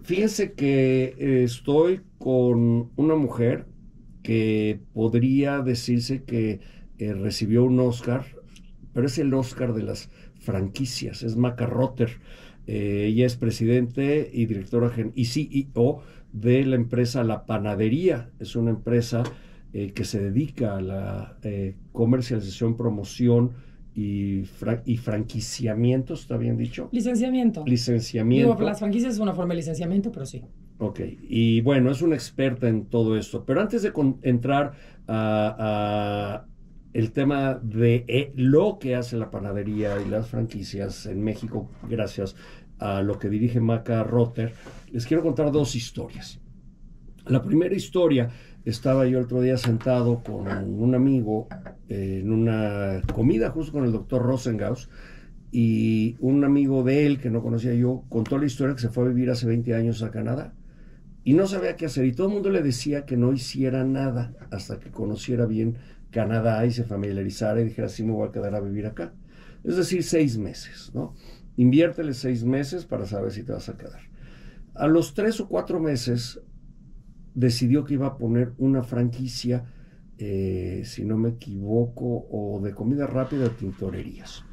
Fíjense que estoy con una mujer que podría decirse que recibió un Oscar, pero es el Oscar de las franquicias, es Maca Rotter. Ella es presidente y directora y CEO de la empresa La Panadería. Es una empresa que se dedica a la comercialización, promoción y franquiciamiento, ¿está bien dicho? Licenciamiento. Digo, Licenciamiento. las franquicias es una forma de licenciamiento, pero sí. Ok, y bueno, es una experta en todo esto, pero antes de entrar a el tema de lo que hace la panadería y las franquicias en México, gracias a lo que dirige Maca Rotter, les quiero contar dos historias. La primera historia, estaba yo el otro día sentado con un amigo en una comida justo con el doctor Rosengaus, y un amigo de él que no conocía yo contó la historia que se fue a vivir hace 20 años a Canadá y no sabía qué hacer, y todo el mundo le decía que no hiciera nada hasta que conociera bien Canadá y se familiarizara y dijera, sí, me voy a quedar a vivir acá. Es decir, 6 meses, ¿no? Inviértele 6 meses para saber si te vas a quedar. A los 3 o 4 meses decidió que iba a poner una franquicia, si no me equivoco, o de comida rápida o tintorerías.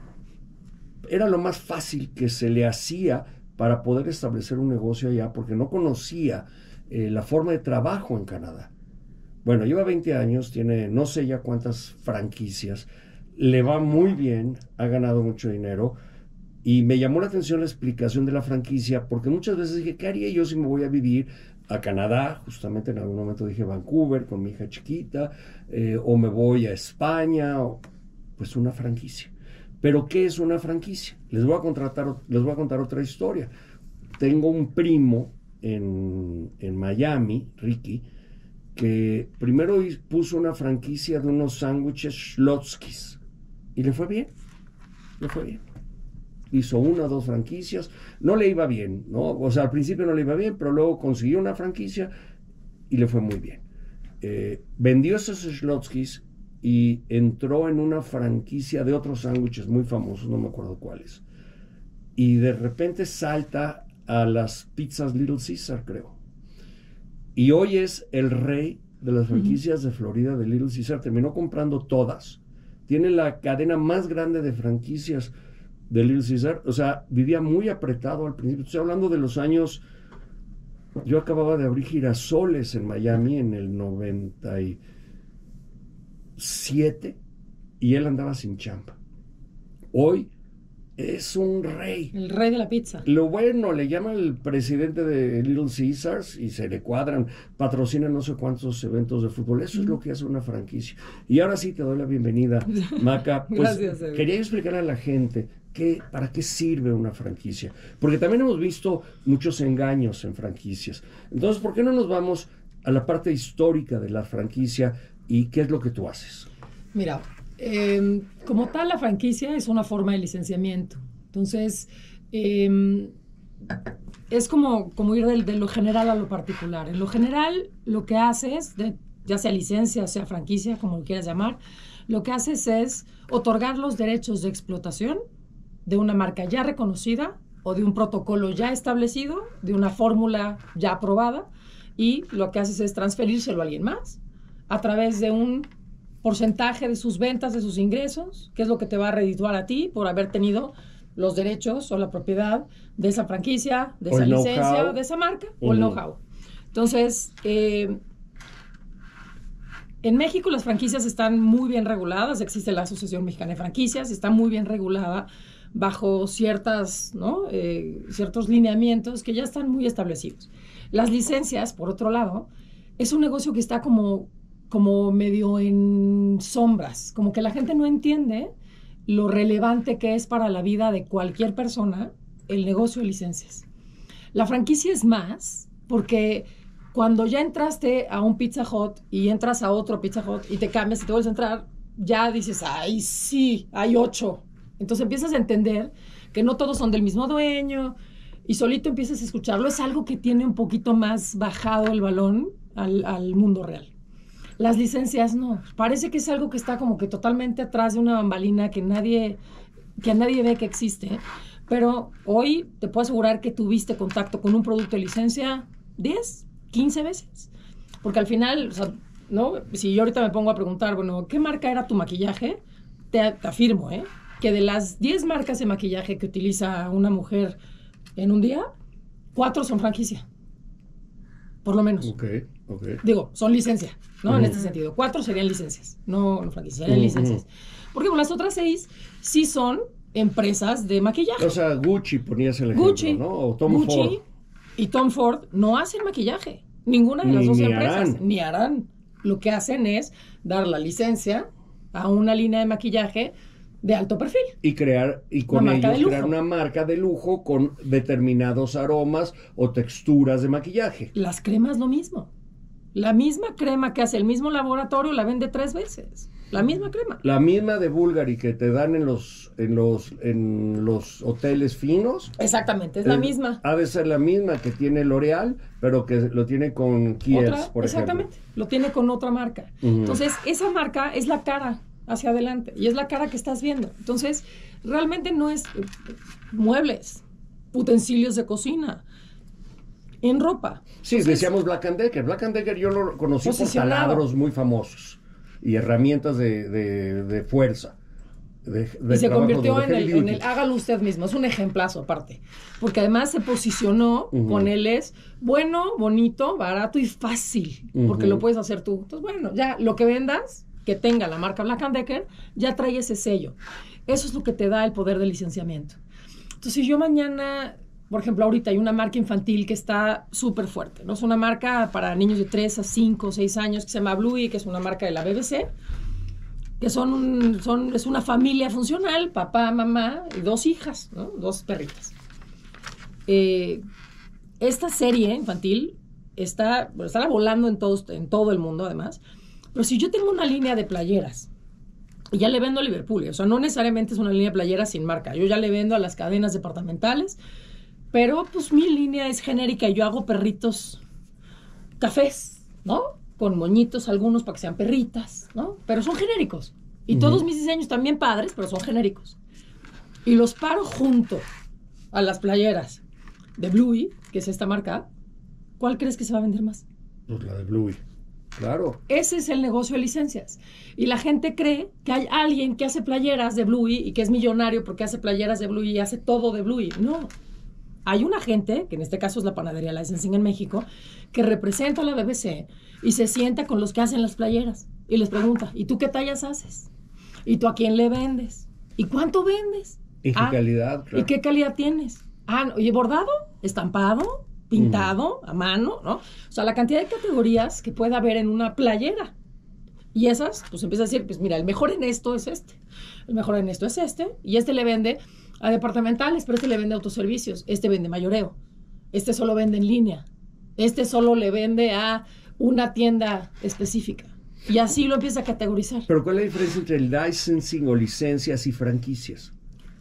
Era lo más fácil que se le hacía para poder establecer un negocio allá, porque no conocía la forma de trabajo en Canadá. Bueno, lleva 20 años, tiene no sé ya cuántas franquicias, le va muy bien, ha ganado mucho dinero, y me llamó la atención la explicación de la franquicia, porque muchas veces dije, ¿qué haría yo si me voy a vivir a Canadá? Justamente en algún momento dije Vancouver con mi hija chiquita, o me voy a España, pues una franquicia. Pero ¿qué es una franquicia? Les voy a contar otra historia. Tengo un primo en Miami, Ricky, que primero puso una franquicia de unos sándwiches Schlotzkis y le fue bien, le fue bien. Hizo una o dos franquicias, no le iba bien, ¿no? O sea, al principio no le iba bien, pero luego consiguió una franquicia y le fue muy bien. Vendió esos Schlotzkis y entró en una franquicia de otros sándwiches muy famosos, no me acuerdo cuáles. Y de repente salta a las pizzas Little Caesar, creo. Y hoy es el rey de las franquicias de Florida de Little Caesar. Terminó comprando todas. Tiene la cadena más grande de franquicias de Little Caesar. O sea, vivía muy apretado al principio. Estoy hablando de los años... Yo acababa de abrir Girasoles en Miami en el 97 y él andaba sin chamba. Hoy es un rey. El rey de la pizza. Lo bueno, le llama el presidente de Little Caesars y se le cuadran, patrocina no sé cuántos eventos de fútbol. Eso es lo que hace una franquicia. Y ahora sí te doy la bienvenida, Maca. Pues Gracias, quería explicarle a la gente para qué sirve una franquicia. Porque también hemos visto muchos engaños en franquicias. Entonces, ¿por qué no nos vamos a la parte histórica de la franquicia y qué es lo que tú haces? Mira, como tal, la franquicia es una forma de licenciamiento. Entonces, es como ir de lo general a lo particular. En lo general, lo que haces, ya sea licencia, sea franquicia, como lo quieras llamar, lo que haces es otorgar los derechos de explotación de una marca ya reconocida o de un protocolo ya establecido, de una fórmula ya aprobada, y lo que haces es transferírselo a alguien más a través de un porcentaje de sus ventas, de sus ingresos, que es lo que te va a redituar a ti por haber tenido los derechos o la propiedad de esa franquicia, de esa licencia, de esa marca, o el know-how. Entonces, en México las franquicias están muy bien reguladas, existe la Asociación Mexicana de Franquicias, está muy bien regulada bajo ciertos lineamientos que ya están muy establecidos. Las licencias, por otro lado, es un negocio que está como medio en sombras, como que la gente no entiende lo relevante que es para la vida de cualquier persona el negocio de licencias. La franquicia es más, porque cuando ya entraste a un Pizza Hut y entras a otro Pizza Hut y te cambias y te vuelves a entrar, ya dices, ay, sí, hay 8. Entonces empiezas a entender que no todos son del mismo dueño y solito empiezas a escucharlo. Es algo que tiene un poquito más bajado el balón al mundo real. Las licencias no. Parece que es algo que está como que totalmente atrás de una bambalina que nadie ve que existe. Pero hoy te puedo asegurar que tuviste contacto con un producto de licencia 10, 15 veces. Porque al final, o sea, ¿no? Si yo ahorita me pongo a preguntar, bueno, ¿qué marca era tu maquillaje? Te afirmo, que de las 10 marcas de maquillaje que utiliza una mujer en un día, 4 son franquicia. Por lo menos. Ok. Digo, son licencia, ¿no? En este sentido. 4 serían licencias, no franquicias, serían licencias. Porque las otras 6 sí son empresas de maquillaje. O sea, Gucci ponías el ejemplo, Gucci, ¿no? O Tom Gucci Ford. y Tom Ford no hacen maquillaje. Ninguna de las dos empresas. Ni harán. Lo que hacen es dar la licencia a una línea de maquillaje de alto perfil. Y con ellos crear una marca de lujo con determinados aromas o texturas de maquillaje. Las cremas lo mismo. La misma crema que hace el mismo laboratorio la vende 3 veces. La misma crema. La misma de Bulgari que te dan en los hoteles finos. Exactamente, es la misma. Ha de ser la misma que tiene L'Oreal, pero que lo tiene con Kiehl's, por exactamente, ejemplo. lo tiene con otra marca. Entonces, esa marca es la cara hacia adelante y es la cara que estás viendo. Entonces, realmente no es muebles, utensilios de cocina, en ropa. Sí, entonces, decíamos Black & Decker. Black & Decker yo lo conocí por taladros muy famosos y herramientas de fuerza. Y se convirtió en el hágalo usted mismo. Es un ejemplazo aparte. Porque además se posicionó con él es bueno, bonito, barato y fácil. Porque lo puedes hacer tú. Entonces, bueno, ya lo que vendas, que tenga la marca Black & Decker, ya trae ese sello. Eso es lo que te da el poder del licenciamiento. Entonces, si yo mañana, por ejemplo, ahorita hay una marca infantil que está súper fuerte, ¿no? Es una marca para niños de 3 a 5, 6 años que se llama Bluey, que es una marca de la BBC, que es una familia funcional, papá, mamá y 2 hijas, ¿no? 2 perritas. Esta serie infantil está volando en todo el mundo, además. Pero si yo tengo una línea de playeras, y ya le vendo a Liverpool, o sea, no necesariamente es una línea de playeras sin marca, yo ya le vendo a las cadenas departamentales, pero pues mi línea es genérica y yo hago perritos cafés, ¿no? Con moñitos algunos para que sean perritas, ¿no? Pero son genéricos. Y todos mis diseños también padres, pero son genéricos. Y los paro junto a las playeras de Bluey, que es esta marca. ¿Cuál crees que se va a vender más? Pues la de Bluey, claro. Ese es el negocio de licencias. Y la gente cree que hay alguien que hace playeras de Bluey y que es millonario porque hace playeras de Bluey y hace todo de Bluey. No. Hay una gente, que en este caso es la panadería Licensing en México, que representa a la BBC y se sienta con los que hacen las playeras y les pregunta, ¿y tú qué tallas haces? ¿Y tú a quién le vendes? ¿Y cuánto vendes? ¿Y qué calidad? Claro. ¿Y qué calidad tienes? Oye, ¿bordado? ¿Estampado? ¿Pintado? ¿A mano? ¿No? O sea, la cantidad de categorías que puede haber en una playera. Y esas, pues empieza a decir, pues mira, el mejor en esto es este. El mejor en esto es este. Y este le vende a departamentales, pero este le vende a autoservicios. Este vende mayoreo. Este solo vende en línea. Este solo le vende a una tienda específica. Y así lo empieza a categorizar. Pero ¿cuál es la diferencia entre licensing o licencias y franquicias?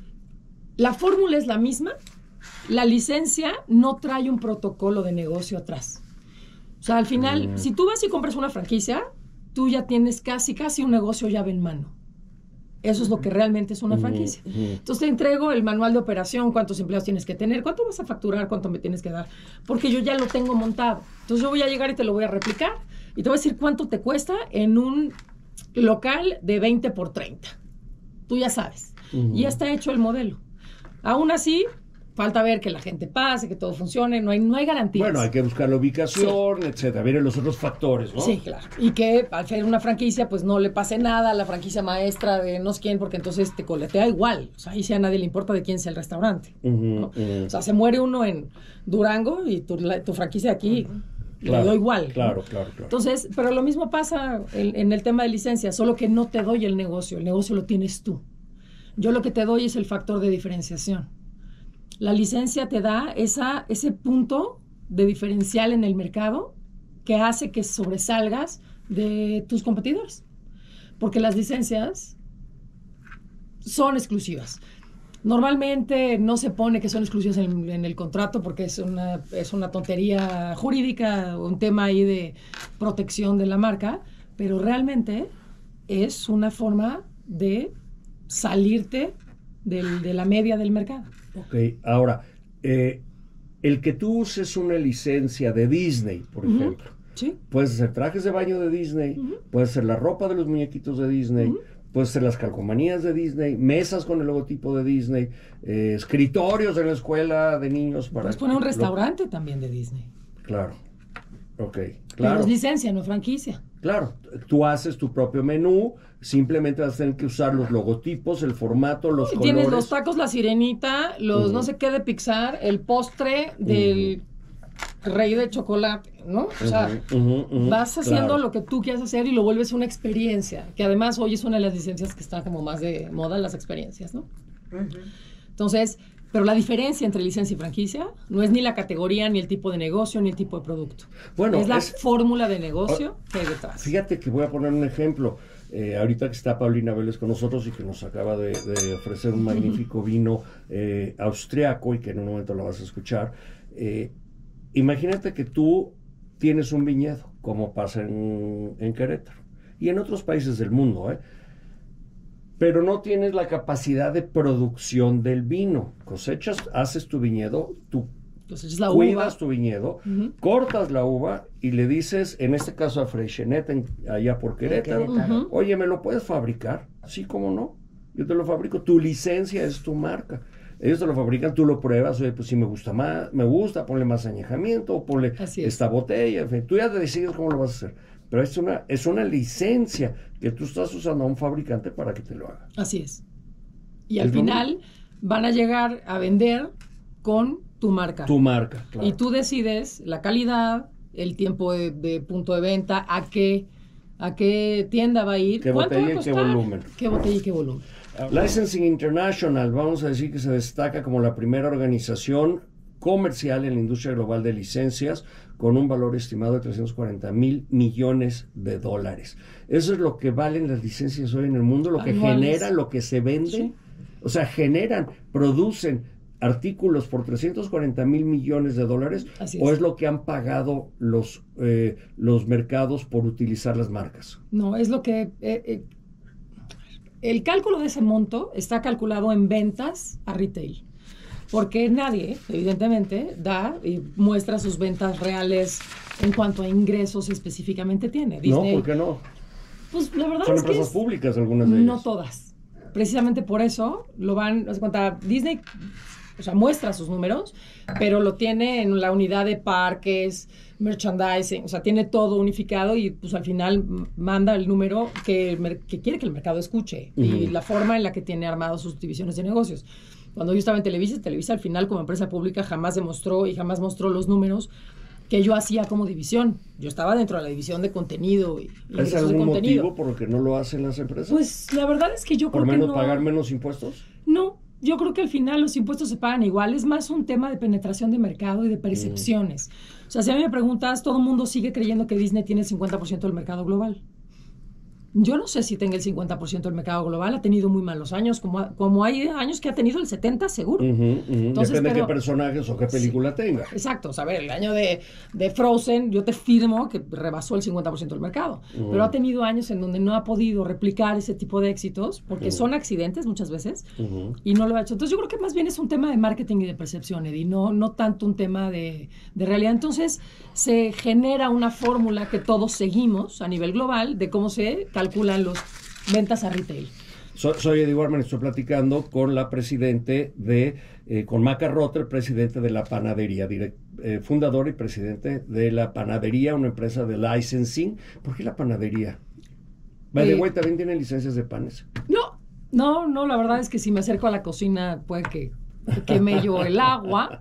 La fórmula es la misma. La licencia no trae un protocolo de negocio atrás. O sea, al final, si tú vas y compras una franquicia, tú ya tienes casi un negocio llave en mano. Eso es lo que realmente es una franquicia. Entonces te entrego el manual de operación, cuántos empleados tienes que tener, cuánto vas a facturar, cuánto me tienes que dar, porque yo ya lo tengo montado. Entonces yo voy a llegar y te lo voy a replicar y te voy a decir cuánto te cuesta en un local de 20 por 30. Tú ya sabes. Y ya está hecho el modelo. Aún así, falta ver que la gente pase, que todo funcione, no hay garantías. Bueno, hay que buscar la ubicación, etcétera, ver los otros factores, ¿no? Sí, claro. Y que al ser una franquicia, pues no le pase nada a la franquicia maestra de no sé quién, porque entonces te coletea igual. O sea, ahí sí a nadie le importa de quién sea el restaurante, ¿no? O sea, se muere uno en Durango y tu franquicia aquí le doy igual. Claro. Entonces, pero lo mismo pasa en el tema de licencia, solo que no te doy el negocio lo tienes tú. Yo lo que te doy es el factor de diferenciación. La licencia te da ese punto de diferencial en el mercado que hace que sobresalgas de tus competidores. Porque las licencias son exclusivas. Normalmente no se pone que son exclusivas en el contrato porque es una tontería jurídica, un tema ahí de protección de la marca, pero realmente es una forma de salirte de la media del mercado. Ok, ahora, el que tú uses una licencia de Disney, por ejemplo, Sí. puedes hacer trajes de baño de Disney, puedes hacer la ropa de los muñequitos de Disney, puedes hacer las calcomanías de Disney, mesas con el logotipo de Disney, escritorios en la escuela de niños para... Puedes poner un restaurante también de Disney. Claro, ok, Pero claro. es licencia, no franquicia. Claro, tú haces tu propio menú, simplemente vas a tener que usar los logotipos, el formato, los colores. Tienes los tacos La Sirenita, los no sé qué de Pixar, el postre del rey de chocolate, ¿no? O sea, vas haciendo claro. lo que tú quieras hacer y lo vuelves una experiencia, que además hoy es una de las licencias que está como más de moda, las experiencias, ¿no? Entonces, pero la diferencia entre licencia y franquicia no es ni la categoría, ni el tipo de negocio, ni el tipo de producto. Bueno, es la fórmula de negocio que hay detrás. Fíjate que voy a poner un ejemplo. Ahorita que está Paulina Vélez con nosotros y que nos acaba de ofrecer un magnífico vino austriaco y que en un momento lo vas a escuchar. Imagínate que tú tienes un viñedo, como pasa en Querétaro y en otros países del mundo, pero no tienes la capacidad de producción del vino. Cosechas, haces tu viñedo, tú la cuidas uva. tu viñedo, cortas la uva y le dices, en este caso a Freixenet, allá por Querétaro, oye, ¿me lo puedes fabricar? Sí, ¿cómo no? Yo te lo fabrico, tu licencia es tu marca. Ellos te lo fabrican, tú lo pruebas, oye, pues si me gusta más, ponle más añejamiento, ponle esta botella, en fin, tú ya te decides cómo lo vas a hacer. Pero es una licencia que tú estás usando a un fabricante para que te lo haga. Así es. Y al final van a llegar a vender con tu marca. Tu marca, claro. Y tú decides la calidad, el tiempo de punto de venta, a qué tienda va a ir, qué cuánto botella va a y costar, qué volumen. qué botella y qué volumen. Licensing International, vamos a decir que se destaca como la primera organización comercial en la industria global de licencias con un valor estimado de $340,000 millones. Eso es lo que valen las licencias hoy en el mundo, lo que genera, lo que se vende. Sí. O sea, producen artículos por $340,000 millones, o es lo que han pagado los mercados por utilizar las marcas. No, es lo que... el cálculo de ese monto está calculado en ventas a retail. Porque nadie, evidentemente, da y muestra sus ventas reales en cuanto a ingresos específicamente tiene. Disney, no, ¿por qué no? Pues la verdad son es que empresas públicas algunas de ellas. No todas. Precisamente por eso lo van, haz cuenta, Disney, o sea, muestra sus números, pero lo tiene en la unidad de parques, merchandising, o sea, tiene todo unificado y pues al final manda el número que quiere que el mercado escuche y la forma en la que tiene armados sus divisiones de negocios. Cuando yo estaba en Televisa al final como empresa pública jamás demostró y jamás mostró los números que yo hacía como división. Yo estaba dentro de la división de contenido y ¿Es algún motivo por el que no lo hacen las empresas? Pues la verdad es que yo creo que no. ¿Por pagar menos impuestos? No, yo creo que al final los impuestos se pagan igual. Es más un tema de penetración de mercado y de percepciones. O sea, si a mí me preguntas, todo el mundo sigue creyendo que Disney tiene el 50% del mercado global. Yo no sé si tenga el 50% del mercado global, ha tenido muy malos años, como hay años que ha tenido el 70% seguro. Entonces, depende de qué personajes o qué película tenga. Exacto, o sea, a ver, el año de Frozen, yo te firmo que rebasó el 50% del mercado, pero ha tenido años en donde no ha podido replicar ese tipo de éxitos, porque son accidentes muchas veces, y no lo ha hecho. Entonces yo creo que más bien es un tema de marketing y de percepción, Eddie, no tanto un tema de realidad. Entonces se genera una fórmula que todos seguimos a nivel global de cómo se calculan las ventas a retail. Soy Eddie Warman, estoy platicando con la presidente con Maca Rotter, presidente de la panadería, fundador y presidente de la panadería, una empresa de licensing. ¿Por qué la panadería? By the way, ¿también tienen licencias de panes? No, la verdad es que si me acerco a la cocina puede que queme yo el agua.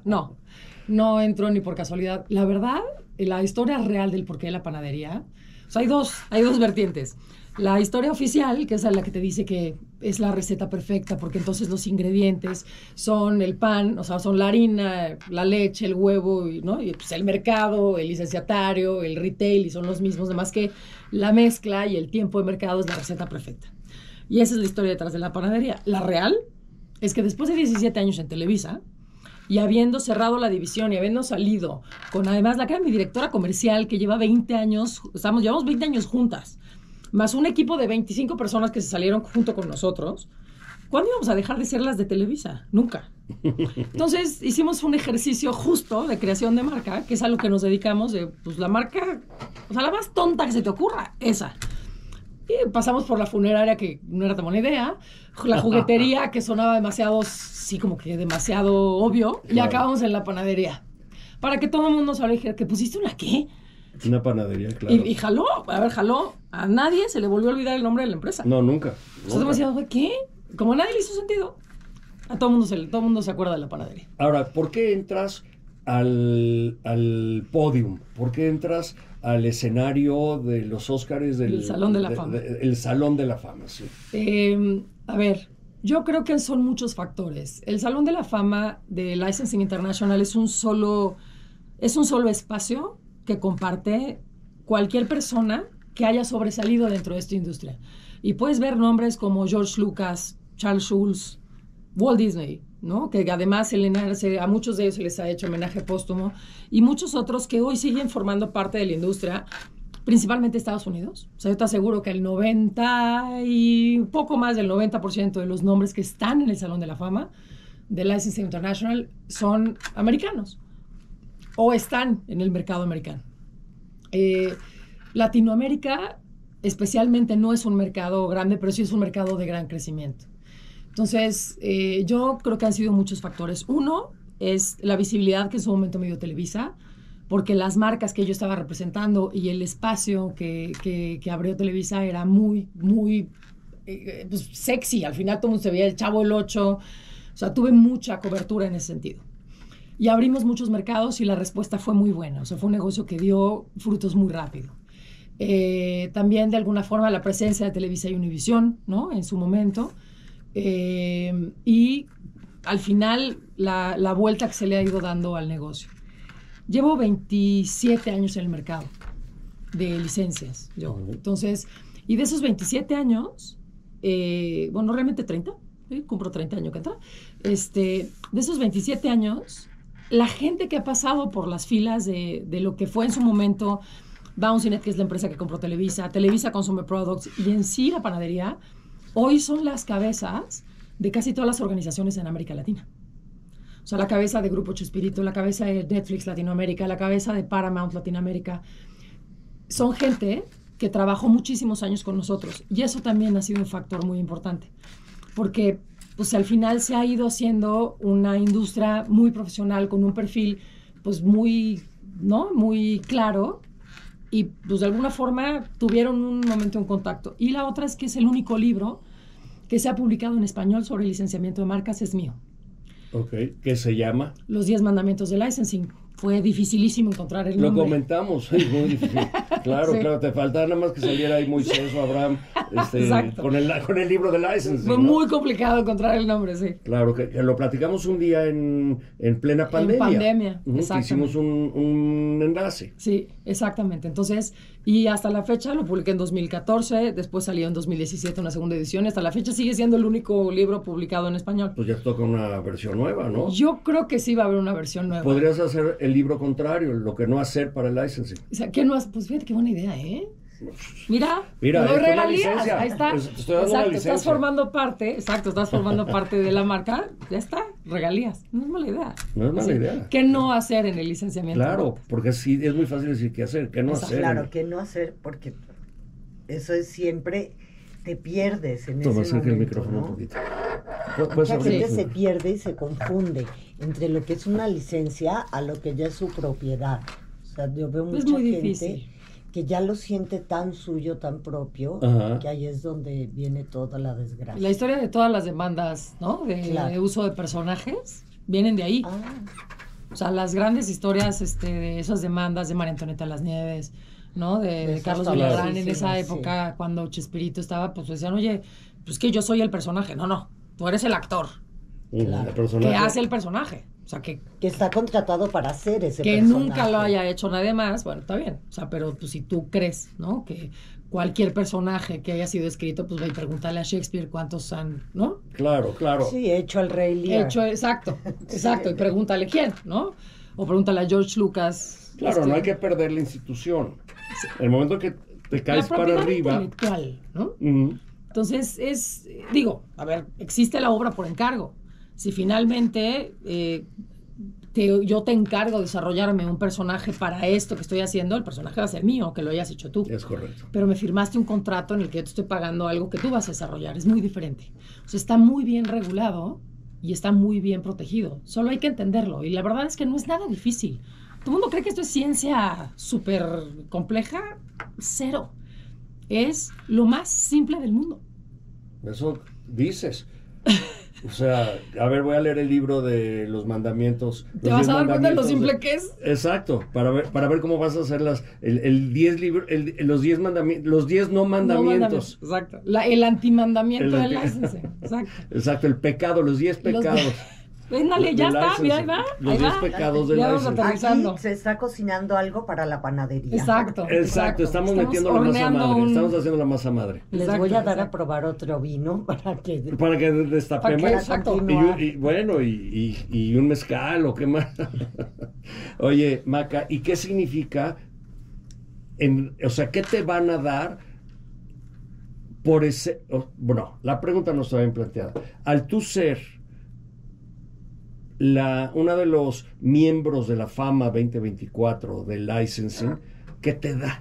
No entro ni por casualidad. La verdad, la historia real del porqué de la panadería, o sea, hay dos vertientes. La historia oficial, que es la que te dice que es la receta perfecta, porque entonces los ingredientes son el pan, o sea, son la harina, la leche, el huevo, ¿no? Y pues el mercado, el licenciatario, el retail, y son los mismos, además que la mezcla y el tiempo de mercado es la receta perfecta. Y esa es la historia detrás de la panadería. La real es que después de 17 años en Televisa, y habiendo cerrado la división y habiendo salido con además la que era mi directora comercial, que lleva 20 años, llevamos 20 años juntas, más un equipo de 25 personas que se salieron junto con nosotros, ¿cuándo íbamos a dejar de ser las de Televisa? Nunca. Entonces hicimos un ejercicio justo de creación de marca, que es a lo que nos dedicamos, de, pues la marca, o sea, la más tonta que se te ocurra, esa. Y pasamos por la funeraria, que no era tan buena idea, la juguetería, que sonaba demasiado, sí, como que demasiado obvio, y acabamos en la panadería. Para que todo el mundo se dijera, ¿que pusiste una qué? Una panadería, claro. Y jaló, jaló. A nadie se le volvió a olvidar el nombre de la empresa. No, nunca. Entonces demasiado, ¿qué? Como a nadie le hizo sentido, a todo el mundo se acuerda de la panadería. Ahora, ¿por qué entras al podium? ¿Por qué entras al escenario de los Óscares El Salón de la Fama? El Salón de la Fama, sí. A ver, yo creo que son muchos factores. El Salón de la Fama de Licensing International es un solo espacio que comparte cualquier persona que haya sobresalido dentro de esta industria. Y puedes ver nombres como George Lucas, Charles Schulz, Walt Disney, ¿no? Que además a muchos de ellos se les ha hecho homenaje póstumo, y muchos otros que hoy siguen formando parte de la industria, principalmente Estados Unidos. O sea, yo te aseguro que el 90 y poco más del 90% de los nombres que están en el Salón de la Fama de Licensing International son americanos o están en el mercado americano. Latinoamérica especialmente no es un mercado grande, pero sí es un mercado de gran crecimiento. Entonces, yo creo que han sido muchos factores. Uno es la visibilidad que en su momento me dio Televisa, porque las marcas que yo estaba representando y el espacio que abrió Televisa era muy, muy pues, sexy. Al final todo el mundo se veía el Chavo del Ocho. O sea, tuve mucha cobertura en ese sentido. Y abrimos muchos mercados y la respuesta fue muy buena. O sea, fue un negocio que dio frutos muy rápido. También, de alguna forma, la presencia de Televisa y Univisión, ¿no? En su momento. Y al final la vuelta que se le ha ido dando al negocio. Llevo 27 años en el mercado de licencias, yo. Entonces, y de esos 27 años, bueno, realmente 30, cumplo 30 años que entra, de esos 27 años, la gente que ha pasado por las filas de lo que fue en su momento Bouncy.net, que es la empresa que compró Televisa, Televisa Consumer Products, y en sí la panadería, hoy son las cabezas de casi todas las organizaciones en América Latina. O sea, la cabeza de Grupo Chespirito, la cabeza de Netflix Latinoamérica, la cabeza de Paramount Latinoamérica. Son gente que trabajó muchísimos años con nosotros. Y eso también ha sido un factor muy importante. Porque pues, al final se ha ido haciendo una industria muy profesional, con un perfil pues, muy, ¿no? Muy claro. Y pues, de alguna forma tuvieron un momento en contacto. Y la otra es que es el único libro que se ha publicado en español sobre licenciamiento de marcas, es mío. Ok, ¿qué se llama? Los 10 mandamientos de licensing. Fue dificilísimo encontrar el nombre. Lo comentamos, es muy difícil. Claro, sí. Claro, te faltaba nada más que saliera ahí Moisés o Abraham con el libro de licensing. Fue muy complicado encontrar el nombre, sí. Claro, que lo platicamos un día en plena pandemia. En pandemia, exactamente. Hicimos un enlace. Sí, exactamente. Entonces, y hasta la fecha lo publiqué en 2014, después salió en 2017 una segunda edición, hasta la fecha sigue siendo el único libro publicado en español. Pues ya toca una versión nueva, ¿no? Yo creo que sí va a haber una versión nueva. Podrías hacer el libro contrario, lo que no hacer para el licensing. O sea, ¿qué no haces? Pues fíjate qué buena idea, ¿eh? Mira, no regalías, ahí está. Estoy dando una licencia. Estás formando parte de la marca, ya está, regalías. No es mala idea. No es mala idea. ¿Qué no hacer en el licenciamiento? Claro, porque sí, es muy fácil decir qué hacer, qué no hacer. Claro, qué no hacer, porque eso es siempre, te pierdes en ese momento. Toma, acerca el micrófono, ¿no? Un poquito. Mucha gente se pierde y se confunde entre lo que es una licencia a lo que ya es su propiedad. O sea, yo veo mucha gente que ya lo siente tan suyo, tan propio, que ahí es donde viene toda la desgracia. La historia de todas las demandas, ¿no? De uso de personajes, vienen de ahí. O sea, las grandes historias de esas demandas de María Antonieta Las Nieves, ¿no? De Carlos Villagrán en esa época, cuando Chespirito estaba, pues decían, oye, pues que yo soy el personaje. No, tú eres el actor. Claro. Que hace el personaje. O sea, que está contratado para hacer ese que personaje. Que nunca lo haya hecho nadie más, bueno, está bien. O sea, pero pues si tú crees, ¿no? Que cualquier personaje que haya sido escrito, pues ve y pregúntale a Shakespeare cuántos han, ¿no? Claro. Sí, hecho al Rey Lear. Exacto. Y pregúntale quién, ¿no? O pregúntale a George Lucas. Claro, no hay que perder la institución. Sí. El momento que te caes para arriba. Intelectual, ¿no? Entonces, a ver, existe la obra por encargo. Si finalmente yo te encargo de desarrollarme un personaje para esto que estoy haciendo, el personaje va a ser mío, que lo hayas hecho tú. Es correcto. Pero me firmaste un contrato en el que yo te estoy pagando algo que tú vas a desarrollar. Es muy diferente. O sea, está muy bien regulado y está muy bien protegido. Solo hay que entenderlo. Y la verdad es que no es nada difícil. Todo el mundo cree que esto es ciencia súper compleja. Cero. Es lo más simple del mundo. Eso dices. O sea, a ver, voy a leer el libro de los mandamientos. Te vas a dar cuenta de lo simple que es. Exacto, para ver cómo vas a hacer los 10 no mandamientos. Exacto. El antimandamiento del licensing. Exacto. Exacto, el pecado, los 10 pecados. Véndale, ya está, mira, ahí va. Los 10 pecados del licensing. Aquí se está cocinando algo para la panadería. Exacto. Estamos metiendo la masa madre. Estamos haciendo la masa madre. Les voy a dar a probar otro vino para que destapemos. Exacto. Y un mezcal o qué más. Oye, Maca, ¿y qué significa? O sea, ¿qué te van a dar por ese? Bueno, la pregunta no está bien planteada. Al tú ser una de los miembros de la fama 2024 del licensing, ¿qué te da?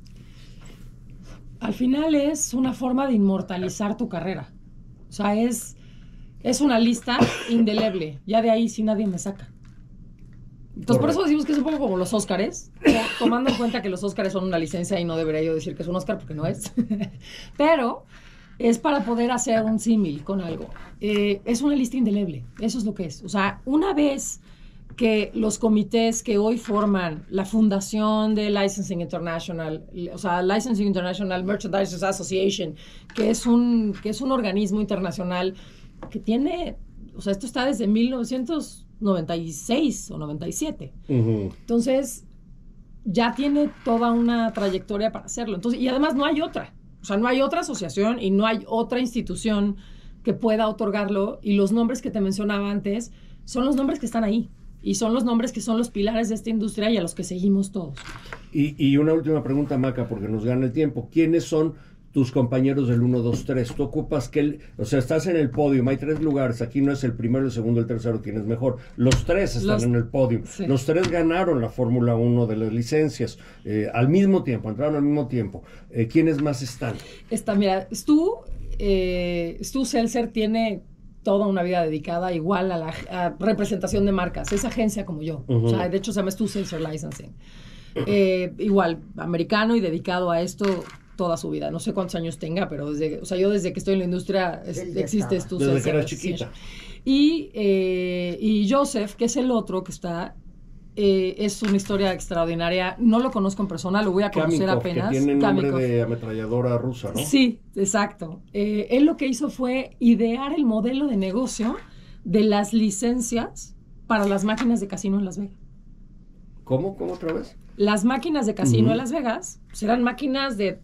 Al final es una forma de inmortalizar tu carrera. O sea, es una lista indeleble. Ya de ahí sí nadie me saca. Entonces, por eso decimos que es un poco como los Óscares, tomando en cuenta que los Óscares son una licencia y no debería yo decir que es un Óscar porque no es. Pero es para poder hacer un símil con algo. Es una lista indeleble, eso es lo que es. O sea, una vez que los comités que hoy forman la fundación de Licensing International, o sea, Licensing International Merchandisers Association, que es un organismo internacional que tiene, o sea, esto está desde 1996 o 97. Uh-huh. Entonces, ya tiene toda una trayectoria para hacerlo. Entonces, y además no hay otra. O sea, no hay otra asociación y no hay otra institución que pueda otorgarlo, y los nombres que te mencionaba antes son los nombres que están ahí y son los nombres que son los pilares de esta industria y a los que seguimos todos. Y una última pregunta, Maca, porque nos gana el tiempo. ¿Quiénes son tus compañeros del 1, 2, 3? Tú ocupas o sea, estás en el podio, hay 3 lugares, aquí no es el primero, el segundo, el tercero, quién es mejor. Los 3 están en el podio. Sí. Los 3 ganaron la Fórmula 1 de las licencias al mismo tiempo, entraron al mismo tiempo. ¿Quiénes más están? Mira, Stu Seltzer tiene toda una vida dedicada igual a la representación de marcas. Es agencia como yo. Uh-huh. O sea, de hecho se llama Stu Seltzer Licensing. Igual, americano y dedicado a esto toda su vida. No sé cuántos años tenga, pero yo desde que estoy en la industria existe Stu Seltzer. Desde que era chiquita. Y Joseph, que es el otro que está... es una historia extraordinaria. No lo conozco en persona, lo voy a conocer Kamikov, apenas. Que tiene nombre de ametralladora rusa, ¿no? Sí, exacto. Él lo que hizo fue idear el modelo de negocio de las licencias para las máquinas de casino en Las Vegas. ¿Cómo otra vez? Las máquinas de casino en Las Vegas eran máquinas de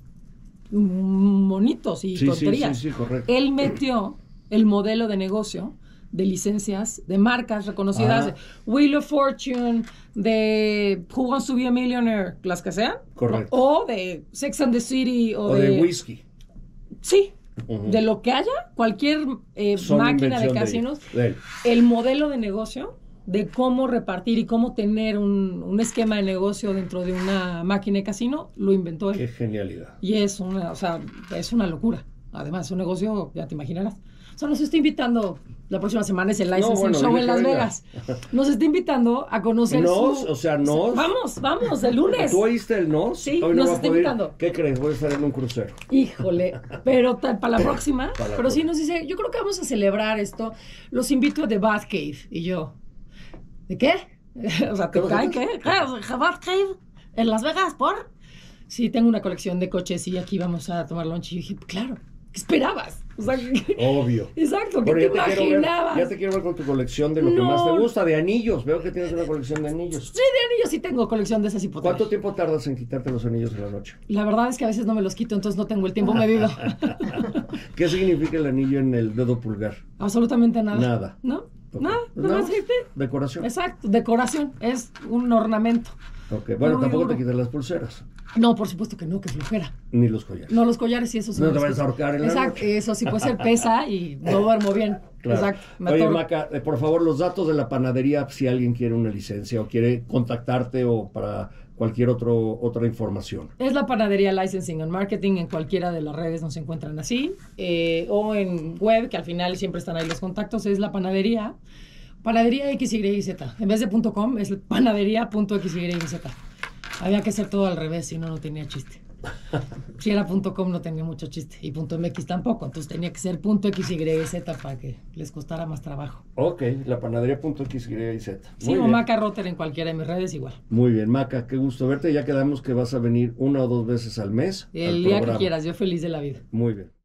monitos y tonterías. Sí, correcto. Él metió el modelo de negocio de licencias, de marcas reconocidas, de Wheel of Fortune, de Who Wants to Be a Millionaire, las que sean. Correcto. O de Sex and the City. O de whisky. Sí. Uh-huh. De lo que haya, cualquier máquina de casinos, el modelo de negocio de cómo repartir y cómo tener un esquema de negocio dentro de una máquina de casino, lo inventó él. Qué genialidad. Y es una locura. Además, es un negocio, ya te imaginarás. O sea, nos está invitando, la próxima semana es el Licensing Show en Las Vegas. Nos está invitando a conocer Vamos, el lunes. ¿Tú oíste el nos? Sí, nos está invitando. ¿Qué crees? Voy a estar en un crucero. Híjole, pero para la próxima. Sí nos dice, yo creo que vamos a celebrar esto. Los invito a The Bath Cave. Y yo, ¿de qué? O sea, ¿te cae qué? Bath Cave en Las Vegas, ¿por? Sí, tengo una colección de coches y aquí vamos a tomar lunch. Y dije, claro, ¿qué esperabas? O sea, obvio. Exacto, ¿qué te imaginabas? Ya te quiero ver con tu colección de lo que más te gusta, de anillos. Veo que tienes una colección de anillos. Sí, de anillos sí tengo colección de esas hipotecas. ¿Cuánto tiempo tardas en quitarte los anillos en la noche? La verdad es que a veces no me los quito, entonces no tengo el tiempo medido. ¿Qué significa el anillo en el dedo pulgar? Absolutamente nada. Nada. ¿No? Okay. Nada, ¿Decoración? Exacto, decoración. Es un ornamento. Ok, bueno, tampoco te quitas las pulseras. No, por supuesto que no, que flojera. Ni los collares. No, los collares sí, eso sí. No te vayas a ahorcar en la Exacto, noche. eso sí puede ser pesa y no duermo bien. Claro. Exacto. Oye, Maca, por favor, los datos de la panadería, si alguien quiere una licencia o quiere contactarte o para cualquier otra información. Es la Panadería Licensing and Marketing, en cualquiera de las redes nos encuentran así, o en web, que al final siempre están ahí los contactos, es la panadería XYZ. En vez de .com, es panadería.xyz. Había que hacer todo al revés, si no, no tenía chiste. Si era .com no tenía mucho chiste, y .mx tampoco, entonces tenía que ser .xyz para que les costara más trabajo. Ok, la panadería.xyz. Sí, o Maca Rotter en cualquiera de mis redes igual. Muy bien, Maca, qué gusto verte. Ya quedamos que vas a venir 1 o 2 veces al mes. El día que quieras, yo feliz de la vida. Muy bien.